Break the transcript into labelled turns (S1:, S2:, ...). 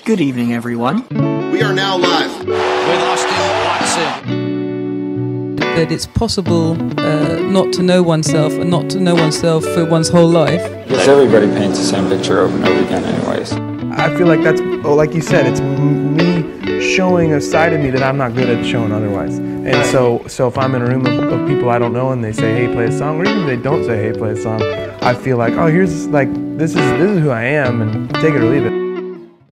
S1: Good evening, everyone.
S2: We are now live with Austin Watson.
S3: That it's possible not to know oneself and not to know oneself for one's whole life.
S4: Because everybody paints the same picture over and over again anyways.
S5: I feel like that's, like you said, it's me showing a side of me that I'm not good at showing otherwise. And so if I'm in a room of people I don't know and they say, hey, play a song, or even if they don't say, hey, play a song, I feel like, oh, here's like, this is who I am, and take it or leave it.